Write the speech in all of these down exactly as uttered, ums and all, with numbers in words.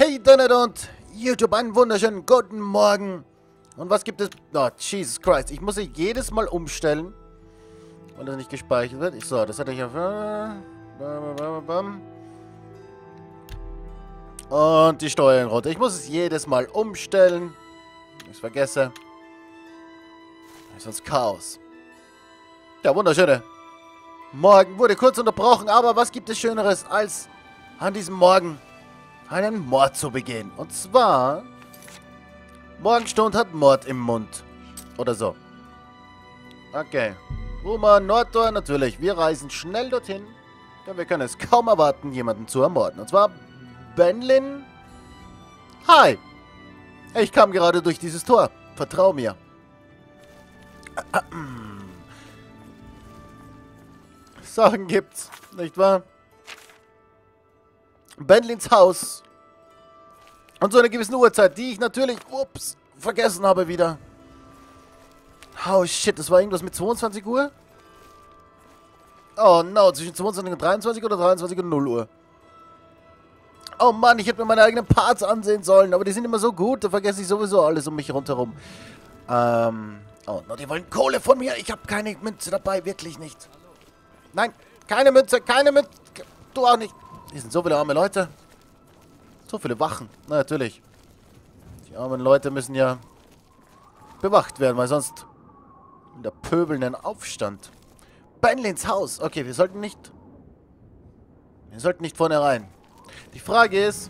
Hey Internet und YouTube, einen wunderschönen guten Morgen. Und was gibt es? Oh, Jesus Christ. Ich muss sich jedes Mal umstellen, weil das nicht gespeichert wird. So, das hatte ich auf... Und die Steuern runter. Ich muss es jedes Mal umstellen. Ich vergesse. Sonst Chaos. Der wunderschöne Morgen wurde kurz unterbrochen, aber was gibt es Schöneres, als an diesem Morgen einen Mord zu begehen? Und zwar... Morgenstund hat Mord im Mund. Oder so. Okay. Ruma, Nordtor, natürlich. Wir reisen schnell dorthin, denn wir können es kaum erwarten, jemanden zu ermorden. Und zwar Benlin. Hi. Ich kam gerade durch dieses Tor. Vertrau mir. Sachen gibt's, nicht wahr? Benlins Haus. Und zu einer gewissen Uhrzeit, die ich natürlich, ups, vergessen habe wieder. Oh shit, das war irgendwas mit zweiundzwanzig Uhr? Oh no, zwischen zweiundzwanzig und dreiundzwanzig oder dreiundzwanzig und null Uhr. Oh Mann, ich hätte mir meine eigenen Parts ansehen sollen, aber die sind immer so gut, da vergesse ich sowieso alles um mich rundherum. Ähm, oh no, die wollen Kohle von mir, ich habe keine Münze dabei, wirklich nicht. Nein, keine Münze, keine Münze, du auch nicht. Hier sind so viele arme Leute. So viele Wachen, na natürlich. Die armen Leute müssen ja bewacht werden, weil sonst in der pöbelnden Aufstand. Benlins Haus. Okay, wir sollten nicht... Wir sollten nicht vorne rein. Die Frage ist...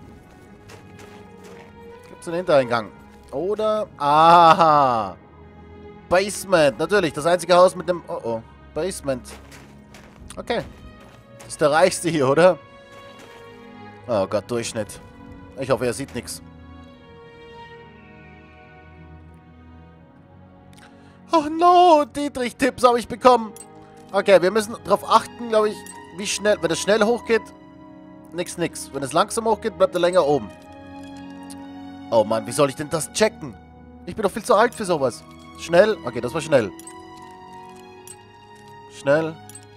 Gibt es einen Hintereingang? Oder... Aha! Basement. Natürlich, das einzige Haus mit dem... Oh oh. Basement. Okay. Das ist der reichste hier, oder? Oh Gott, Durchschnitt. Ich hoffe, er sieht nichts. Oh no, Dietrich-Tipps habe ich bekommen. Okay, wir müssen darauf achten, glaube ich, wie schnell... Wenn es schnell hochgeht, nix, nix. Wenn es langsam hochgeht, bleibt er länger oben. Oh Mann, wie soll ich denn das checken? Ich bin doch viel zu alt für sowas. Schnell. Okay, das war schnell. Schnell.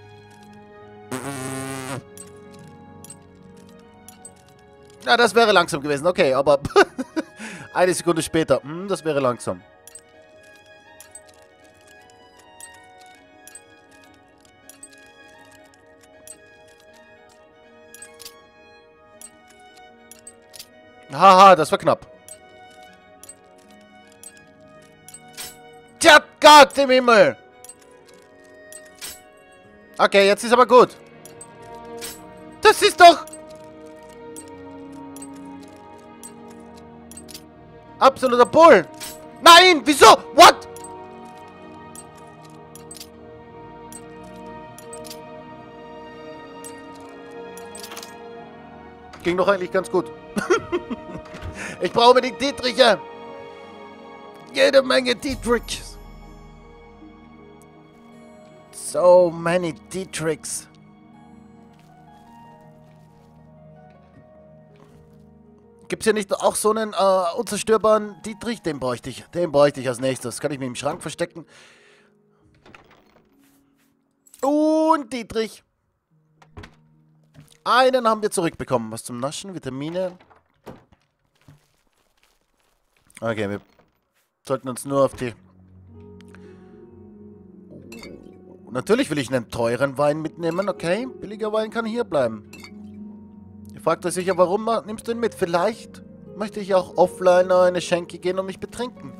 Ja, das wäre langsam gewesen. Okay, aber eine Sekunde später. Hm, das wäre langsam. Haha, das war knapp. Tja, Gott im Himmel! Okay, jetzt ist aber gut. Das ist doch... absoluter Bull! Nein! Wieso? What? Ging doch eigentlich ganz gut. Ich brauche unbedingt Dietriche. Jede Menge Dietrichs. So many Dietrichs. Gibt es hier nicht auch so einen äh, unzerstörbaren Dietrich? Den bräuchte ich. Den bräuchte ich als nächstes. Kann ich mir im Schrank verstecken. Und Dietrich. Einen haben wir zurückbekommen. Was zum Naschen? Vitamine. Okay, wir sollten uns nur auf die... Oh, natürlich will ich einen teuren Wein mitnehmen. Okay, billiger Wein kann hier bleiben. Ihr fragt euch sicher, warum nimmst du ihn mit? Vielleicht möchte ich auch offline eine Schenke gehen und mich betrinken.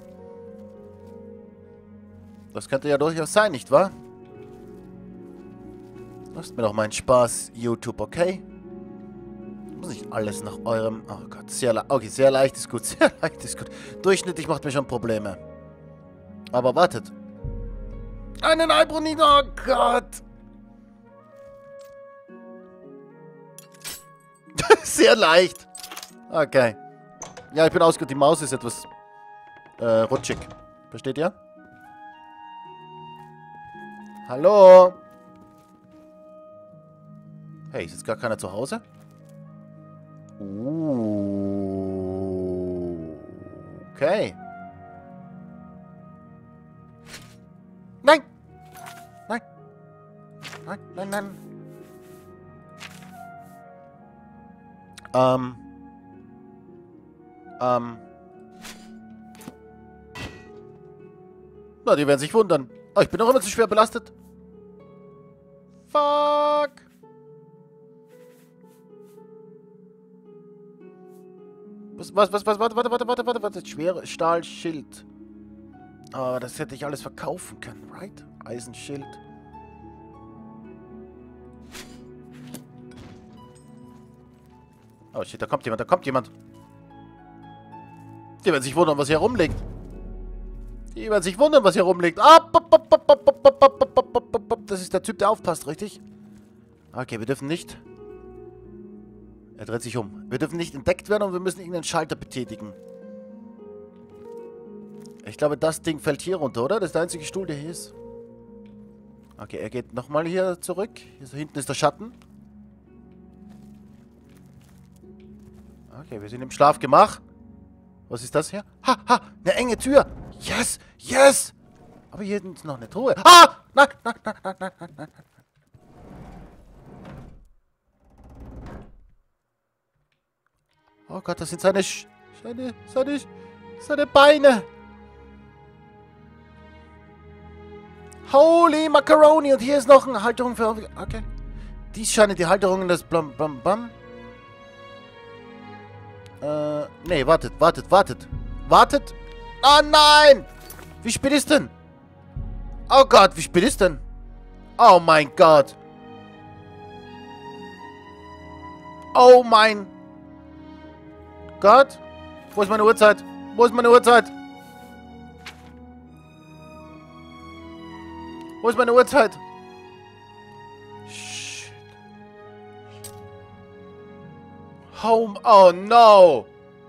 Das könnte ja durchaus sein, nicht wahr? Lasst mir doch meinen Spaß, YouTube, okay? Muss nicht alles nach eurem... Oh Gott, sehr leicht. Okay, sehr leicht ist gut, sehr leicht ist gut. Durchschnittlich macht mir schon Probleme. Aber wartet. Einen Albrunin, oh Gott! Sehr leicht. Okay. Ja, ich bin ausgegangen. Die Maus ist etwas äh, rutschig. Versteht ihr? Hallo? Hey, ist jetzt gar keiner zu Hause? Uh. Okay. Nein! Nein! Nein, nein, nein. Ähm. Ähm. Na, die werden sich wundern. Oh, ich bin doch immer zu schwer belastet. Fuck. Was, was, was, was, warte, warte, warte, warte, warte, warte. Schwere Stahlschild. Aber das hätte ich alles verkaufen können, right? Eisenschild. Oh shit, da kommt jemand, da kommt jemand. Die werden sich wundern, was hier rumliegt. Die werden sich wundern, was hier rumliegt. Ah, das ist der Typ, der aufpasst, richtig? Okay, wir dürfen nicht... Er dreht sich um. Wir dürfen nicht entdeckt werden und wir müssen irgendeinen Schalter betätigen. Ich glaube, das Ding fällt hier runter, oder? Das ist der einzige Stuhl, der hier ist. Okay, er geht nochmal hier zurück. Hier so hinten ist der Schatten. Okay, wir sind im Schlafgemach. Was ist das hier? Ha, ha, eine enge Tür. Yes, yes. Aber hier ist noch eine Truhe. Ah, nein, nein, nein, nein, nein, nein, nein. Oh Gott, das sind seine, Sch seine, seine, seine Beine. Holy Macaroni. Und hier ist noch eine Halterung für... Okay. Dies scheinen die Halterungen des Blam Blam Blam. Äh, nee, wartet, wartet, wartet. Wartet. Oh nein! Wie spät ist denn? Oh Gott, wie spät ist denn? Oh mein Gott. Oh mein Gott. Wo ist meine Uhrzeit? Wo ist meine Uhrzeit? Wo ist meine Uhrzeit? Shit. Home. Oh no.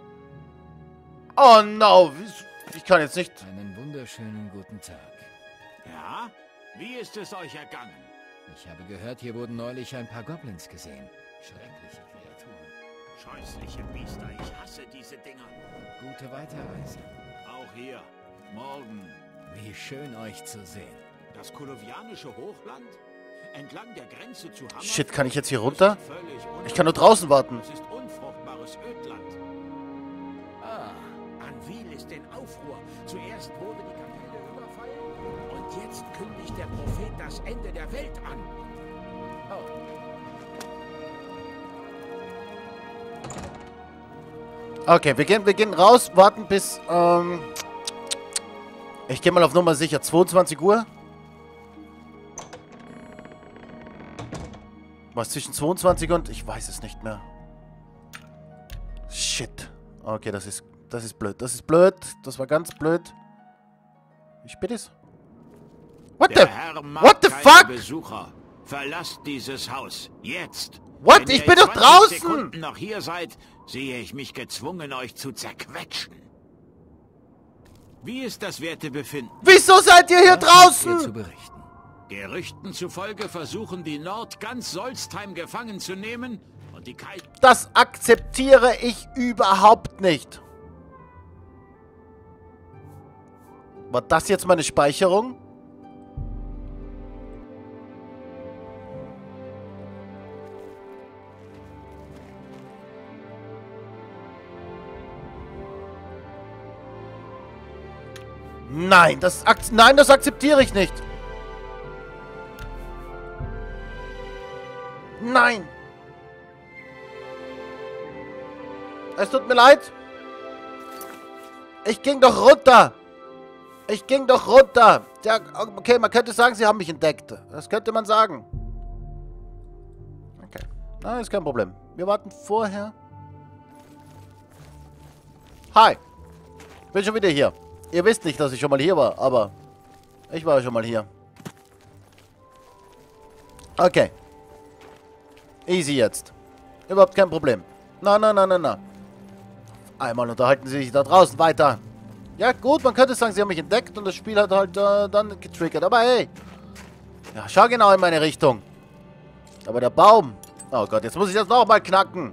Oh no. Ich kann jetzt nicht. Einen wunderschönen guten Tag. Ja? Wie ist es euch ergangen? Ich habe gehört, hier wurden neulich ein paar Goblins gesehen. Schreckliche Kreaturen. Scheußliche Biester, ich hasse diese Dinger. Gute Weiterreise. Auch hier. Morgen. Wie schön euch zu sehen. Das kolovianische Hochland? Entlang der Grenze zu Hammer? Shit, kann ich jetzt hier runter? Ich kann nur draußen warten. Es ist unfruchtbares Ödland. Ah, Anvil ist in Aufruhr. Zuerst wurde die Kapelle überfallen und jetzt kündigt der Prophet das Ende der Welt an. oh. Okay, wir gehen, wir gehen raus, warten bis, ähm... ich gehe mal auf Nummer sicher. zweiundzwanzig Uhr. Was zwischen zweiundzwanzig und... Ich weiß es nicht mehr. Shit. Okay, das ist... Das ist blöd. Das ist blöd. Das war ganz blöd. Wie spät ist? What Der the... Herr mag What the keine fuck? Besucher. Verlasst dieses Haus. Jetzt. What? Wenn Ich ihr bin doch zwanzig draußen! Sekunden noch hier seid, sehe ich mich gezwungen, euch zu zerquetschen. Wie ist das Wertebefinden? Wieso seid ihr hier Was habt ihr zu draußen? berichten? Gerüchten zufolge versuchen die Nord ganz Solstheim gefangen zu nehmen und die Kite... Das akzeptiere ich überhaupt nicht. War das jetzt meine Speicherung? Nein, das ak nein, das akzeptiere ich nicht. Nein. Es tut mir leid. Ich ging doch runter. Ich ging doch runter. Ja, okay, man könnte sagen, sie haben mich entdeckt. Das könnte man sagen. Okay. Na, ist kein Problem. Wir warten vorher. Hi. Bin schon wieder hier. Ihr wisst nicht, dass ich schon mal hier war, aber ich war schon mal hier. Okay. Easy jetzt. Überhaupt kein Problem. Na, na, na, na, na. Einmal unterhalten sie sich da draußen weiter. Ja, gut, man könnte sagen, sie haben mich entdeckt und das Spiel hat halt äh, dann getriggert. Aber hey. Ja, schau genau in meine Richtung. Aber der Baum. Oh Gott, jetzt muss ich das nochmal knacken.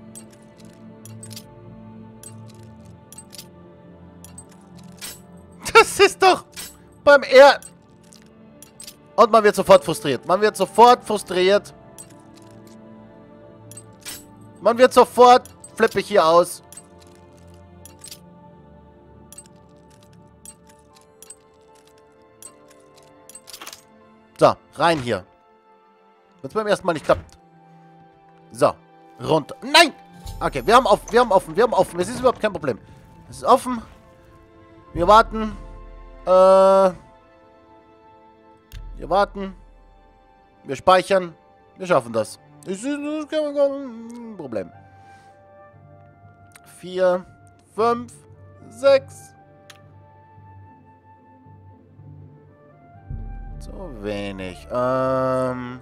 Das ist doch beim Er... Und man wird sofort frustriert. Man wird sofort frustriert. Man wird sofort flippig hier aus. So, rein hier. Wenn es beim ersten Mal nicht klappt. So, runter. Nein! Okay, wir haben offen, wir haben offen, wir haben offen. Es ist überhaupt kein Problem. Es ist offen. Wir warten. Äh. Wir warten. Wir speichern. Wir schaffen das. Es ist kein Problem. Vier, fünf, sechs. So wenig. Ähm.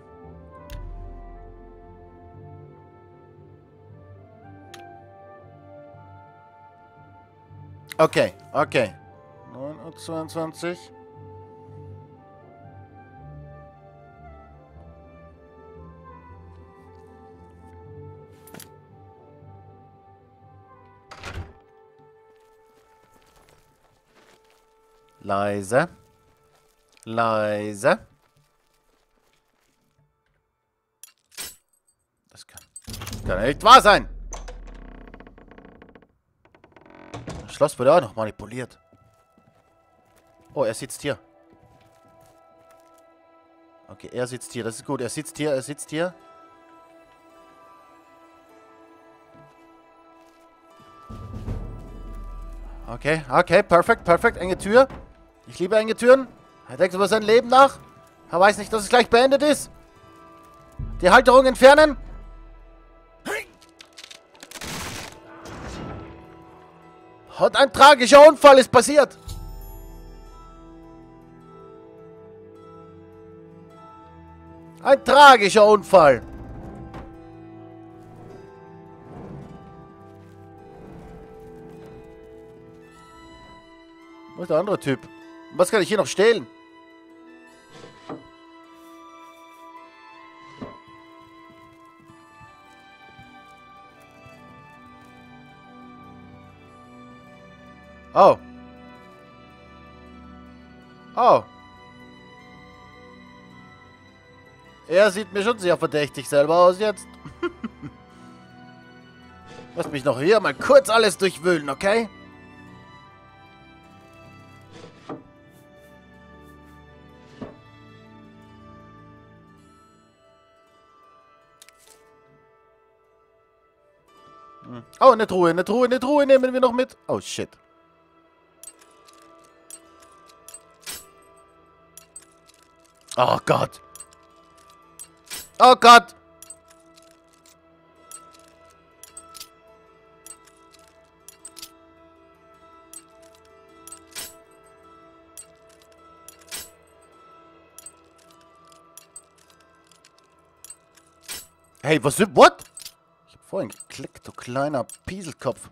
Okay, okay. neun Uhr zweiundzwanzig. Leise. Leise. Das kann, das kann nicht wahr sein. Das Schloss wurde auch noch manipuliert. Oh, er sitzt hier. Okay, er sitzt hier. Das ist gut. Er sitzt hier, er sitzt hier. Okay, okay, perfekt, perfekt. Enge Tür. Ich liebe enge Türen. Er denkt über sein Leben nach. Er weiß nicht, dass es gleich beendet ist. Die Halterung entfernen. Und ein tragischer Unfall ist passiert. Ein tragischer Unfall. Wo ist der andere Typ? Was kann ich hier noch stehlen? Oh. Oh. Er sieht mir schon sehr verdächtig selber aus jetzt. Lass mich noch hier mal kurz alles durchwühlen, okay? Oh, eine Truhe, eine Truhe, eine Truhe nehmen wir noch mit. Oh, shit. Oh Gott. Oh Gott. Hey, was ist... What? Ich hab vorhin geklickt, du kleiner Pieselkopf.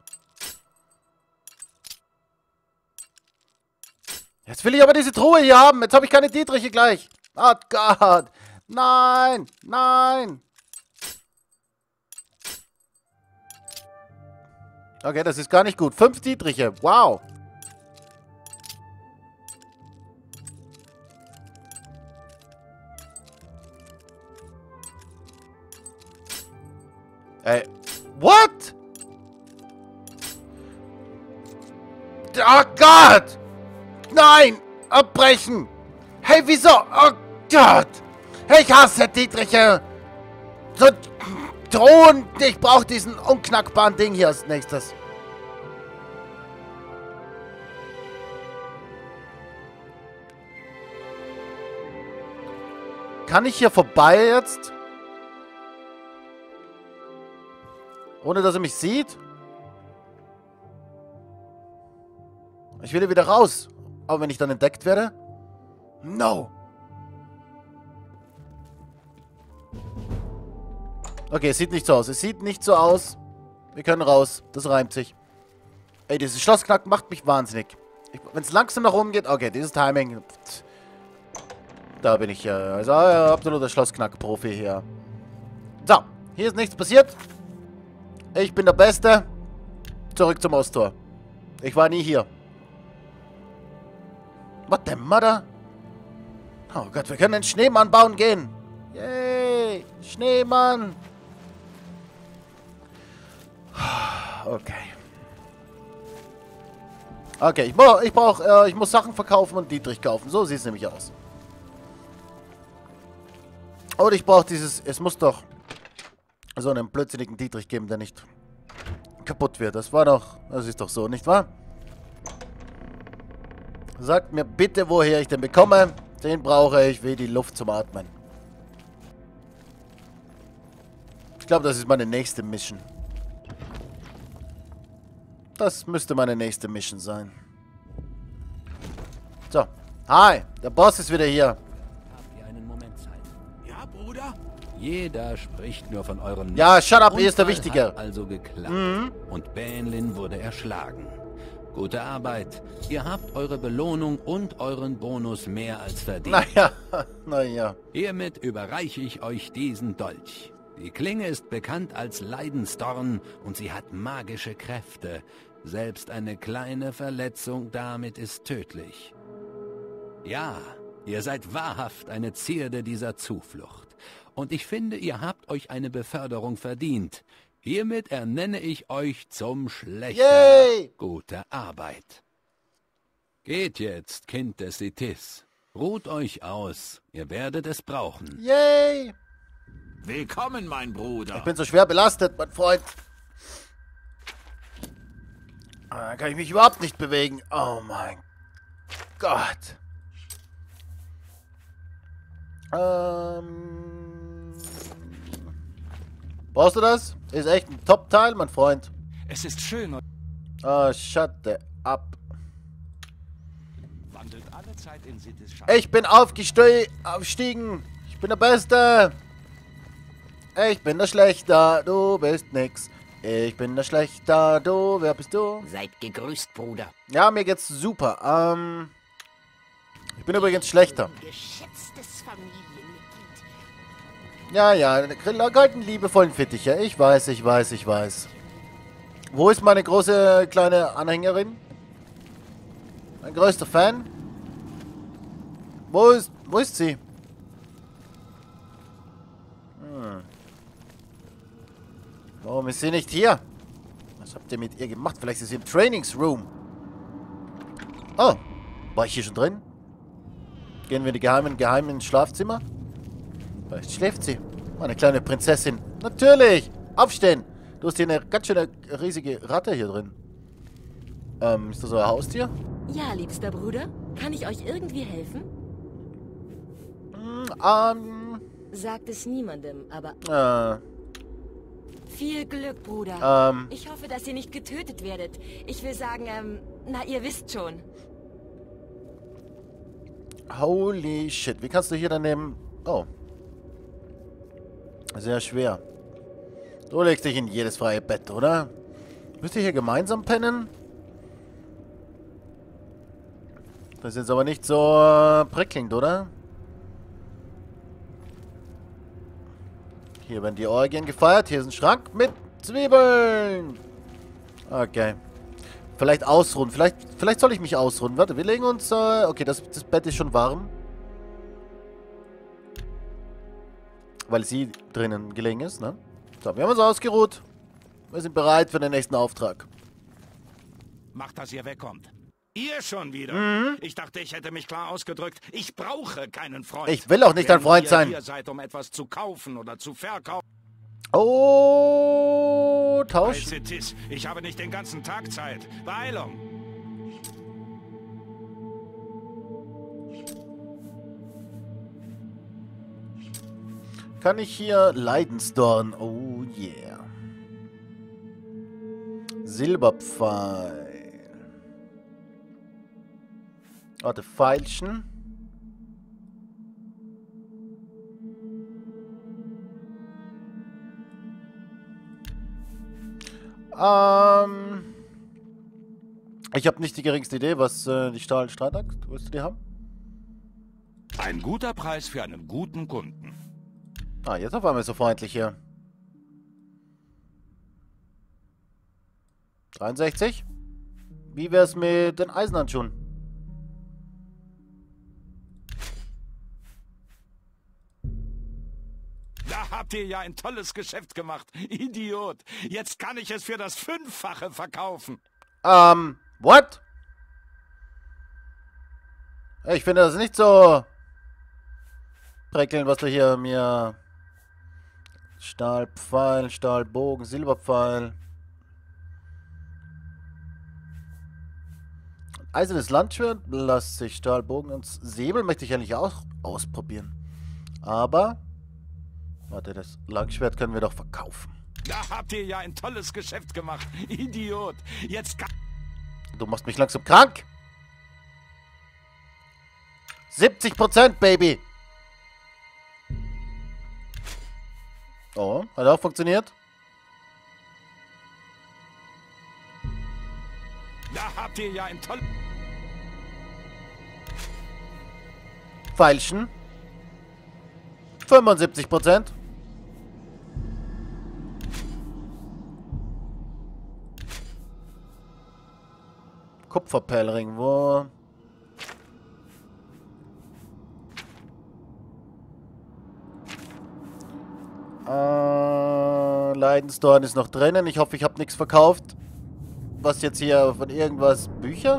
Jetzt will ich aber diese Truhe hier haben. Jetzt habe ich keine Dietriche gleich. Oh Gott. Nein. Nein. Okay, das ist gar nicht gut. Fünf Dietriche. Wow. Ey. What? Oh Gott. Nein. Abbrechen. Hey, wieso? Oh Gott. Ich hasse Dietriche. So Thron. Ich brauche diesen unknackbaren Ding hier als nächstes. Kann ich hier vorbei jetzt? Ohne dass er mich sieht? Ich will hier wieder raus. Aber wenn ich dann entdeckt werde? No. Okay, es sieht nicht so aus. Es sieht nicht so aus. Wir können raus. Das reimt sich. Ey, dieses Schlossknacken macht mich wahnsinnig. Wenn es langsam nach oben geht. Okay, dieses Timing. Da bin ich ja. Also ja, absoluter Schlossknack-Profi hier. So, hier ist nichts passiert. Ich bin der Beste. Zurück zum Osttor. Ich war nie hier. What the mother? Oh Gott, wir können einen Schneemann bauen gehen. Yay, Schneemann. Okay. Okay, ich, brauch, ich, brauch, äh, ich muss Sachen verkaufen und Dietrich kaufen. So sieht es nämlich aus. Und ich brauche dieses... Es muss doch so einen blödsinnigen Dietrich geben, der nicht kaputt wird. Das war doch... Das ist doch so, nicht wahr? Sagt mir bitte, woher ich den bekomme. Den brauche ich wie die Luft zum Atmen. Ich glaube, das ist meine nächste Mission. Das müsste meine nächste Mission sein. So. Hi, der Boss ist wieder hier. Habt ihr einen Moment Zeit? Ja, Bruder? Jeder spricht nur von euren... Ja, shut up, hier ist der Unfall Wichtige. hat also geklappt. Mhm. Und Banlin wurde erschlagen. Gute Arbeit. Ihr habt eure Belohnung und euren Bonus mehr als verdient. Naja, naja. Hiermit überreiche ich euch diesen Dolch. Die Klinge ist bekannt als Leidensdorn und sie hat magische Kräfte. Selbst eine kleine Verletzung damit ist tödlich. Ja, ihr seid wahrhaft eine Zierde dieser Zuflucht. Und ich finde, ihr habt euch eine Beförderung verdient. Hiermit ernenne ich euch zum Schlechter. Yay! Gute Arbeit. Geht jetzt, Kind des Sithis. Ruht euch aus. Ihr werdet es brauchen. Yay! Willkommen, mein Bruder. Ich bin so schwer belastet, mein Freund. Da kann ich mich überhaupt nicht bewegen. Oh mein Gott. Ähm... Brauchst du das? Ist echt ein Top-Teil, mein Freund. Es ist schön und Ah, shut the up. wandelt alle Zeit in Sithis Ich bin aufgestiegen. Aufstiegen. Ich bin der Beste. Ich bin der Schlechter. Du bist nix. Ich bin der Schlechter. Du, wer bist du? Seid gegrüßt, Bruder. Ja, mir geht's super. Ähm... Ich bin übrigens schlechter. Geschätztes Familienmitglied. Ja, ja, golden liebevollen Fittiche. Ich weiß, ich weiß, ich weiß. Wo ist meine große, kleine Anhängerin? Mein größter Fan? Wo ist, wo ist sie? Hm. Warum ist sie nicht hier? Was habt ihr mit ihr gemacht? Vielleicht ist sie im Trainingsroom. Oh, war ich hier schon drin? Gehen wir in die geheimen, geheimen Schlafzimmer? Vielleicht schläft sie. Meine kleine Prinzessin. Natürlich! Aufstehen! Du hast hier eine ganz schöne riesige Ratte hier drin. Ähm, ist das euer Haustier? Ja, liebster Bruder, kann ich euch irgendwie helfen? Hm, ähm, Sagt es niemandem, aber äh, viel Glück, Bruder. ähm, Ich hoffe, dass ihr nicht getötet werdet. Ich will sagen, ähm, na, ihr wisst schon. holy shit. Wie kannst du hier daneben... Oh. Sehr schwer. Du legst dich in jedes freie Bett, oder? Müsst ihr hier gemeinsam pennen? Das ist jetzt aber nicht so äh, prickelnd, oder? Hier werden die Orgien gefeiert. Hier ist ein Schrank mit Zwiebeln. Okay. Vielleicht ausruhen. Vielleicht, vielleicht soll ich mich ausruhen. Warte, wir legen uns... Äh, okay, das, das Bett ist schon warm. Weil sie drinnen gelegen ist, ne? So, wir haben uns ausgeruht. Wir sind bereit für den nächsten Auftrag. macht, dass ihr wegkommt. Ihr schon wieder? Mhm. Ich dachte, ich hätte mich klar ausgedrückt. Ich brauche keinen Freund. Ich will auch nicht dein Wenn Freund ihr sein. Hier seid, um etwas zu kaufen oder zu verkaufen. Oh, Tausch. Sithis, ich habe nicht den ganzen Tag Zeit. Beeilung. Kann ich hier Leidensdorn? Oh yeah. Silberpfeil. Warte, Pfeilchen. Ähm. Ich habe nicht die geringste Idee, was äh, die Stahl-Streitaxt. Willst du die haben? Ein guter Preis für einen guten Kunden. Ah, jetzt auf einmal so freundlich hier. dreiundsechzig. Wie wär's mit den Eisenhandschuhen? Da habt ihr ja ein tolles Geschäft gemacht. Idiot. Jetzt kann ich es für das Fünffache verkaufen. Ähm, what? Ich finde das nicht so präckeln, was du hier mir... Stahlpfeil, Stahlbogen, Silberpfeil. Eisernes Landschwert, lass sich Stahlbogen und Säbel möchte ich eigentlich auch ausprobieren. Aber... Warte, das Langschwert können wir doch verkaufen. Da habt ihr ja ein tolles Geschäft gemacht. Idiot. Jetzt kann... Du machst mich langsam krank. siebzig Prozent, Baby. Oh, hat auch funktioniert. Da habt ihr ja ein tolles... Feilschen. fünfundsiebzig Prozent. Kupferperlring, wo... Äh, Leidensdorn ist noch drinnen. Ich hoffe, ich habe nichts verkauft. Was jetzt hier von irgendwas... Bücher?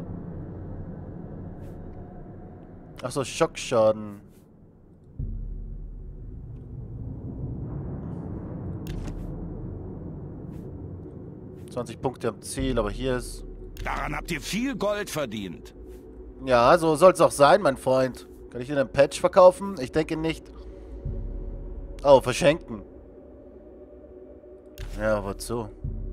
Achso, Schockschaden. zwanzig Punkte am Ziel, aber hier ist... Daran habt ihr viel Gold verdient. Ja, so soll es auch sein, mein Freund. Kann ich dir einen Patch verkaufen? Ich denke nicht. Oh, verschenken. Ja, wozu?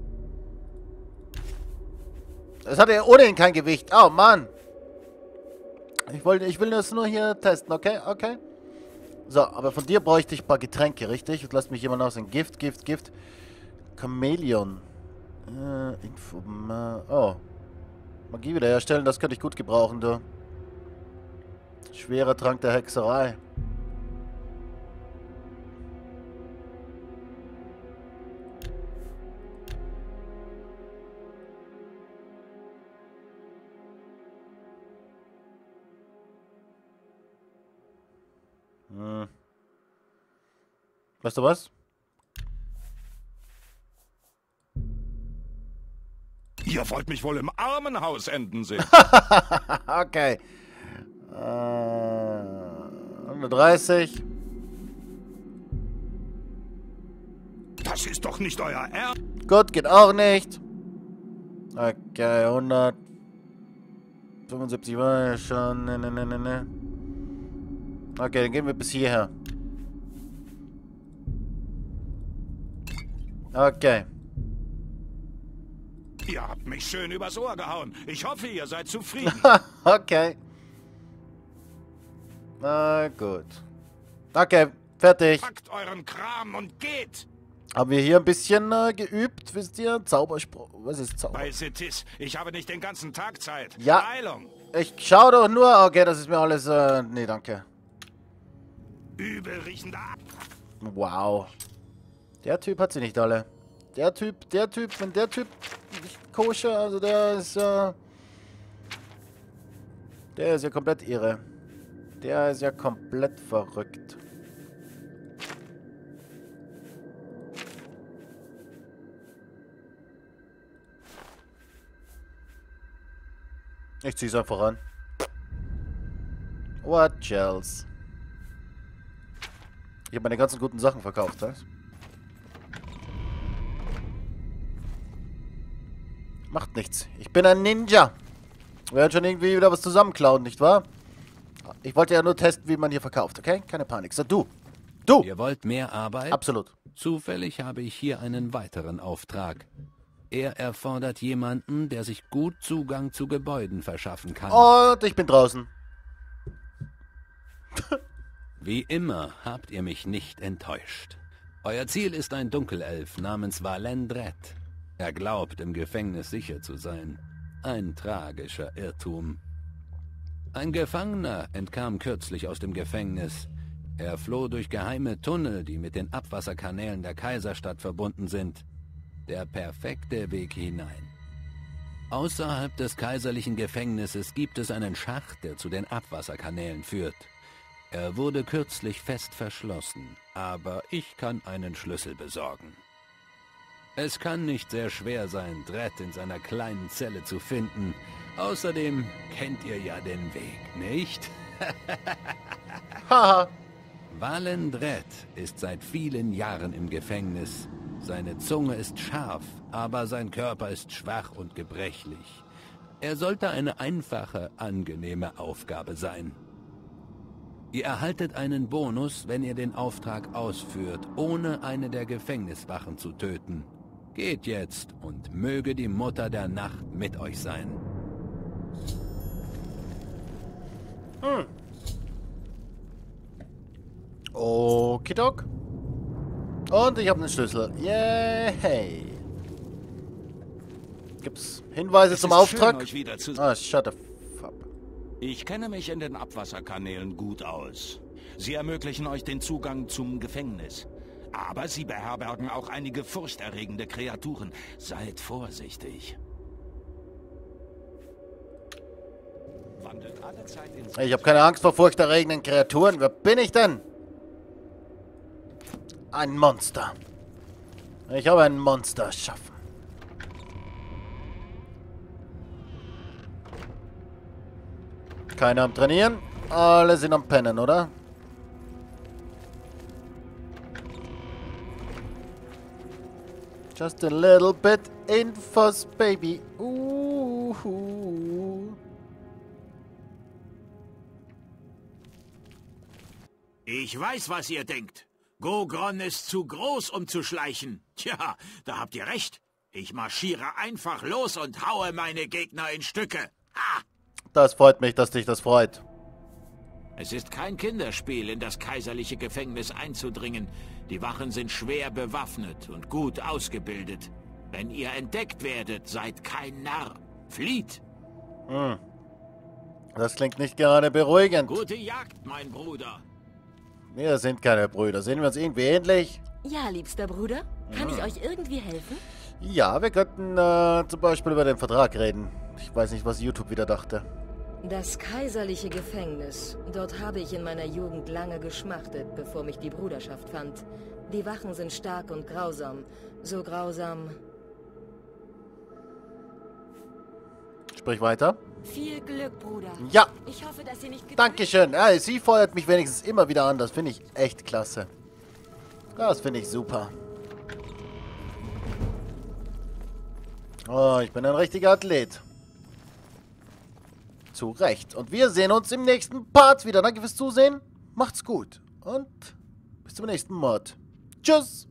Es hat ja ohnehin kein Gewicht. Oh, Mann. Ich, wollte, ich will das nur hier testen, okay? Okay. So, aber von dir bräuchte ich ein paar Getränke, richtig? Und lass mich jemand aus. Gift, Gift, Gift. Chamäleon. Äh, Info... Oh. Magie wiederherstellen, das könnte ich gut gebrauchen, du. Schwerer Trank der Hexerei. Hm. Weißt du was? Ihr wollt mich wohl im Armenhaus enden sehen. Okay. Äh, hundertdreißig. Das ist doch nicht euer Ernst. Gut, geht auch nicht. Okay, hundertfünfundsiebzig war ja schon. Ne, ne, ne, ne, ne. Okay, dann gehen wir bis hierher. Okay. Ihr habt mich schön übers Ohr gehauen. Ich hoffe, ihr seid zufrieden. Okay. Na gut. Okay, fertig. Packt euren Kram und geht. Haben wir hier ein bisschen äh, geübt, wisst ihr? Zauberspruch. Was ist Zauber? Bei Sitis, ich habe nicht den ganzen Tag Zeit. Ja. Heilung. Ich schau doch nur. Okay, das ist mir alles. Äh, nee, danke. Übel riechender. Wow. Der Typ hat sie nicht alle. Der Typ, der Typ, wenn der Typ nicht koscher, also der ist, äh, der ist ja komplett irre. Der ist ja komplett verrückt. Ich zieh's einfach an. What else? Ich habe meine ganzen guten Sachen verkauft, was? Macht nichts. Ich bin ein Ninja. Wir werden schon irgendwie wieder was zusammenklauen, nicht wahr? Ich wollte ja nur testen, wie man hier verkauft, okay? Keine Panik. So, du. Du. Ihr wollt mehr Arbeit? Absolut. Zufällig habe ich hier einen weiteren Auftrag. Er erfordert jemanden, der sich gut Zugang zu Gebäuden verschaffen kann. Und ich bin draußen. Wie immer habt ihr mich nicht enttäuscht. Euer Ziel ist ein Dunkelelf namens Valendret. Er glaubt, im Gefängnis sicher zu sein. Ein tragischer Irrtum. Ein Gefangener entkam kürzlich aus dem Gefängnis. Er floh durch geheime Tunnel, die mit den Abwasserkanälen der Kaiserstadt verbunden sind. Der perfekte Weg hinein. Außerhalb des kaiserlichen Gefängnisses gibt es einen Schacht, der zu den Abwasserkanälen führt. Er wurde kürzlich fest verschlossen, aber ich kann einen Schlüssel besorgen. Es kann nicht sehr schwer sein, Dredd in seiner kleinen Zelle zu finden. Außerdem kennt ihr ja den Weg, nicht? Haha. Valendred ist seit vielen Jahren im Gefängnis. Seine Zunge ist scharf, aber sein Körper ist schwach und gebrechlich. Er sollte eine einfache, angenehme Aufgabe sein. Ihr erhaltet einen Bonus, wenn ihr den Auftrag ausführt, ohne eine der Gefängniswachen zu töten. Geht jetzt und möge die Mutter der Nacht mit euch sein. Hm. Okidok. Und ich habe einen Schlüssel. Yay. Gibt's Hinweise Es zum ist Auftrag? schön, euch wieder zu- Ah, shut the f up. Ich kenne mich in den Abwasserkanälen gut aus. Sie ermöglichen euch den Zugang zum Gefängnis. Aber sie beherbergen auch einige furchterregende Kreaturen. Seid vorsichtig. Wandelt alle Zeit in Ich habe keine Angst vor furchterregenden Kreaturen. Wer bin ich denn? Ein Monster. Ich habe ein Monster erschaffen. Keiner am Trainieren. Alle sind am Pennen, oder? Just a little bit infos, baby. Uhu. Ich weiß, was ihr denkt. Gogron ist zu groß, um zu schleichen. Tja, da habt ihr recht. Ich marschiere einfach los und haue meine Gegner in Stücke. Ha! Das freut mich, dass dich das freut. Es ist kein Kinderspiel, in das kaiserliche Gefängnis einzudringen. Die Wachen sind schwer bewaffnet und gut ausgebildet. Wenn ihr entdeckt werdet, seid kein Narr. Flieht! Hm. Das klingt nicht gerade beruhigend. Gute Jagd, mein Bruder. Wir sind keine Brüder. Sehen wir uns irgendwie ähnlich? Ja, liebster Bruder, kann ich euch irgendwie helfen? Ja, wir könnten äh, zum Beispiel über den Vertrag reden. Ich weiß nicht, was YouTube wieder dachte. Das kaiserliche Gefängnis. Dort habe ich in meiner Jugend lange geschmachtet, bevor mich die Bruderschaft fand. Die Wachen sind stark und grausam. So grausam. Sprich weiter. Viel Glück, Bruder. Ja, Ich hoffe, dass ihr nicht getötet- Dankeschön. Ja, sie feuert mich wenigstens immer wieder an. Das finde ich echt klasse. Das finde ich super. Oh, ich bin ein richtiger Athlet. Zu Recht. Und wir sehen uns im nächsten Part wieder. Danke fürs Zusehen. Macht's gut. Und bis zum nächsten Mod. Tschüss.